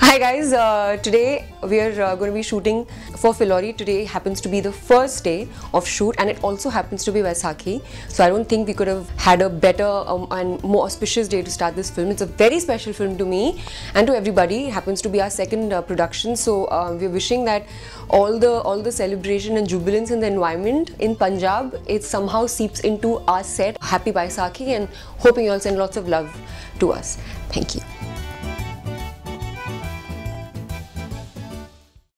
Hi guys, today we are going to be shooting for Phillauri. Today happens to be the first day of shoot and it also happens to be Baisakhi. So I don't think we could have had a better and more auspicious day to start this film. It's a very special film to me and to everybody. It happens to be our second production. So we're wishing that all the celebration and jubilance in the environment in Punjab, it somehow seeps into our set. Happy Baisakhi and hoping you all send lots of love to us. Thank you.